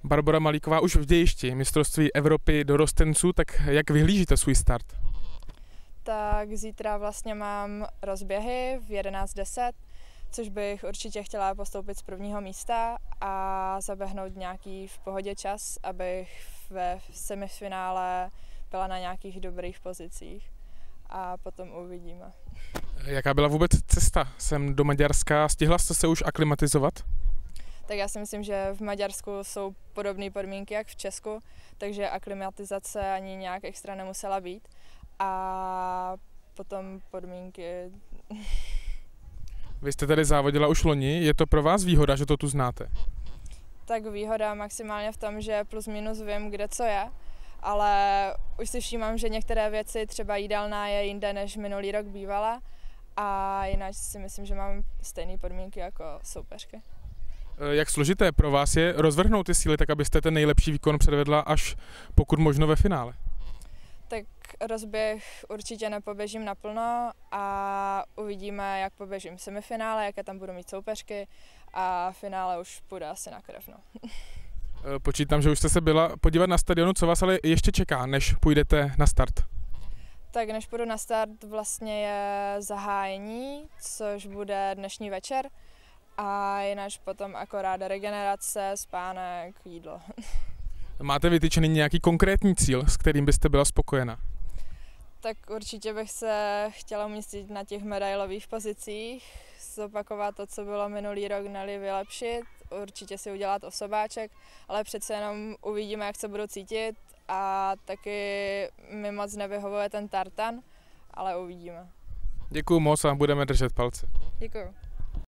Barbora Malíková už v dějišti mistrovství Evropy dorostenců, tak jak vyhlížíte svůj start? Tak zítra vlastně mám rozběhy v 11:10, což bych určitě chtěla postoupit z prvního místa a zaběhnout nějaký v pohodě čas, abych ve semifinále byla na nějakých dobrých pozicích a potom uvidíme. Jaká byla vůbec cesta sem do Maďarska? Stihla jste se už aklimatizovat? Tak já si myslím, že v Maďarsku jsou podobné podmínky jak v Česku, takže aklimatizace ani nějak extra nemusela být. A potom podmínky. Vy jste tady závodila už loni, je to pro vás výhoda, že to tu znáte? Tak výhoda maximálně v tom, že plus minus vím, kde co je, ale už si všímám, že některé věci, třeba jídelná je jinde, než minulý rok bývala a jinak si myslím, že mám stejné podmínky jako soupeřky. Jak složité pro vás je rozvrhnout ty síly, tak abyste ten nejlepší výkon předvedla až pokud možno ve finále? Tak rozběh určitě nepoběžím naplno a uvidíme, jak poběžím v semifinále, jaké tam budu mít soupeřky a finále už půjde asi na krev. No. Počítám, že už jste se byla podívat na stadionu, co vás ale ještě čeká, než půjdete na start? Tak než půjdu na start, vlastně je zahájení, což bude dnešní večer a jinak potom akorát regenerace, spánek, jídlo. Máte vytyčený nějaký konkrétní cíl, s kterým byste byla spokojena? Tak určitě bych se chtěla umístit na těch medailových pozicích, zopakovat to, co bylo minulý rok, ne-li vylepšit, určitě si udělat osobáček, ale přece jenom uvidíme, jak se budu cítit a taky mi moc nevyhovuje ten tartan, ale uvidíme. Děkuju moc a budeme držet palce. Děkuju.